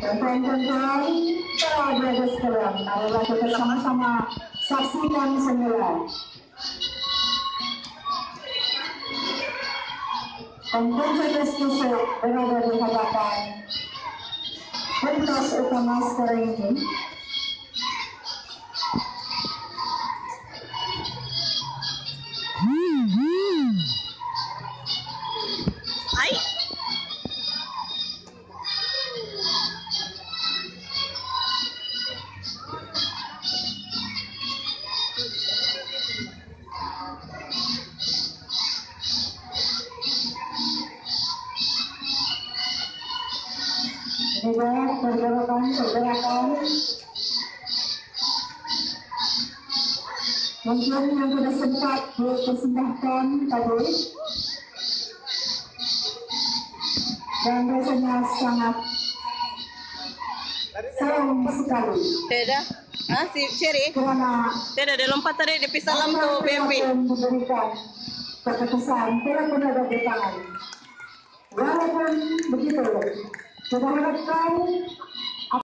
Dan kawan-kawan, para brothers sekalian, marilah kita sama-sama saksikan semula konferensi besok berada di hadapan pentas utama sekarang ini. Hai. Juga pergerakan mungkin yang sudah sempat dipersembahkan tadi dan rasanya sangat sayang sekali. Tidak. Si Sherry. Karena Tidak, dia lompat tadi di pisalam tuh BMP. Memberikan keputusan tidak benar di tangan. Walaupun begitu, kita harapkan